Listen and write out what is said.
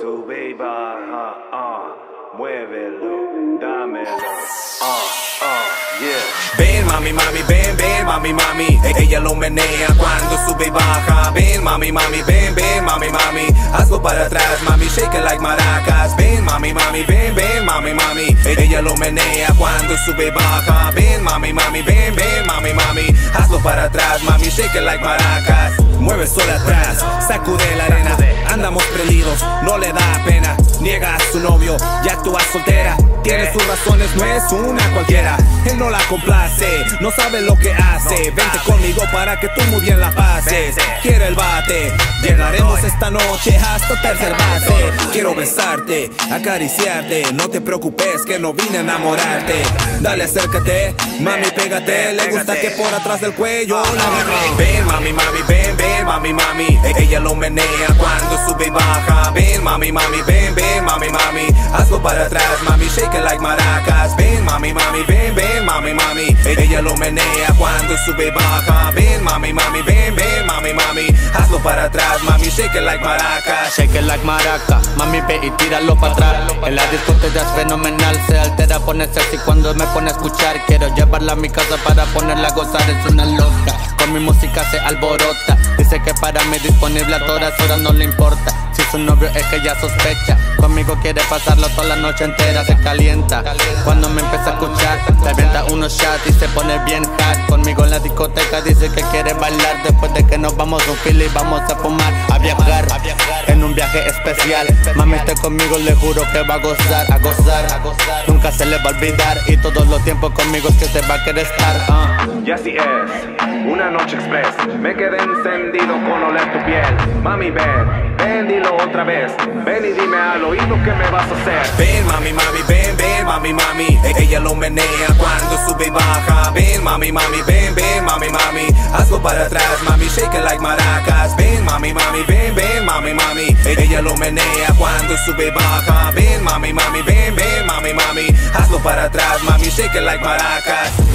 Sube y baja, muévelo, dámelo, yeah. Ven mami, mami, ven, ven mami, mami. Ella lo menea cuando sube y baja. Ven mami, mami, ven, ven mami, mami. Hazlo para atrás, mami, shake it like maracas. Ven mami, mami, ven, ven mami, mami. Ella lo menea cuando sube y baja. Ven mami, mami, ven, ven mami, mami. Hazlo para atrás, mami, shake it like maracas. Mueve sola atrás, sacude la arena. Andamos prendidos, no le da pena. Niega a su novio, ya actúa soltera. Tiene sus razones, no es una cualquiera. Él no la complace, no sabe lo que hace. Vente conmigo para que tú muy bien la pases. Quiere el bate, llegaremos esta noche hasta tercer base. Quiero besarte, acariciarte. No te preocupes que no vine a enamorarte. Dale, acércate, mami, pégate. Le gusta que por atrás del cuello la agarre. Ven mami, mami, ven, ven mami, mami. Ella lo menea cuando sube y baja. Ven mami, mami, ven, ven mami, mami. Hazlo para atrás, mami, shake it like maracas. Ven mami, mami, ven, ven mami, mami. Ella lo menea cuando sube y baja. Ven mami, mami, ven, ven mami, mami. Hazlo para atrás, mami, shake it like maracas. Shake it like maraca, mami, ve y tíralo para atrás. En la discoteca es fenomenal, se altera, pone sexy cuando me pone a escuchar. Quiero llevarla a mi casa para ponerla a gozar, es una loca. Con mi música se alborota, dice que para mí disponible a todas horas, no le importa. Si su novio es que ya sospecha, conmigo quiere pasarlo toda la noche entera. Se calienta cuando me empieza a escuchar, le avienta unos shots y se pone bien hard. Conmigo en la discoteca dice que quiere bailar. Después de que nos vamos a un fila y vamos a fumar, a viajar en un viaje especial. Mami, esté conmigo, le juro que va a gozar, a gozar. Nunca se le va a olvidar y todos los tiempos conmigo es que se va a querer estar. Y así es, una noche express. Me quedé encendido con oler tu piel. Mami, ven, ven, dilo otra vez. Ven y dime al oído qué me vas a hacer. Ven mami, mami, ven, ven mami, mami. Ella lo menea cuando sube y baja. Ven mami, mami, ven, ven mami, mami. Hazlo para atrás, mami, shake it like maracas. Ven mami, mami, ven, ven mami, mami. Ella lo menea cuando sube y baja. Ven mami, mami, ven, ven mami, mami. Hazlo para atrás, mami, shake it like maracas.